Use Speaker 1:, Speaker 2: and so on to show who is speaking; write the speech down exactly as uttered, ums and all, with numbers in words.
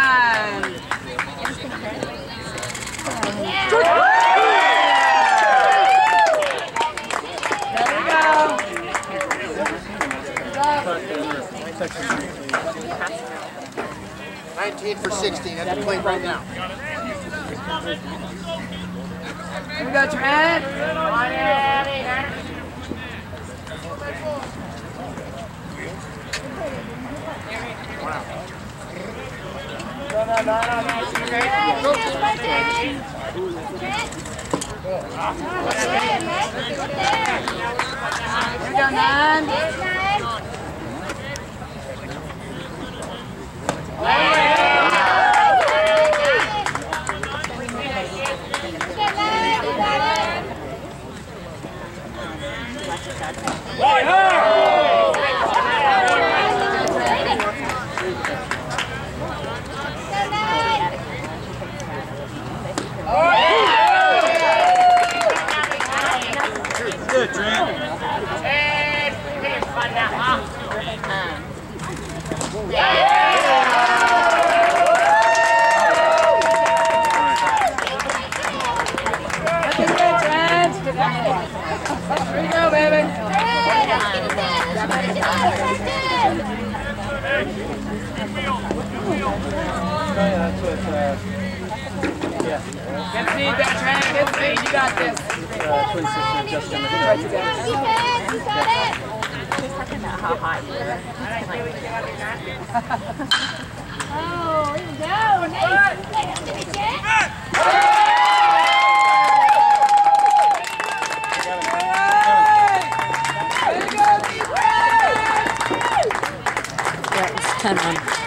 Speaker 1: Nine.
Speaker 2: nineteen for sixteen at the plate right now.
Speaker 1: Here we go, Trent.
Speaker 2: No, no, no, no, no.
Speaker 1: Here we go, nine.
Speaker 3: Good, Trent.
Speaker 1: Looking good, Trent. Here we go, baby.
Speaker 3: That's what, uh, yeah.
Speaker 1: Good speed there, Trent. Good speed. You got this.
Speaker 3: Uh, twin sister Justin.
Speaker 1: Right together.
Speaker 4: How hot you are. Oh, here we go. Nice.
Speaker 1: There you go,
Speaker 4: Yeah, it's ten on.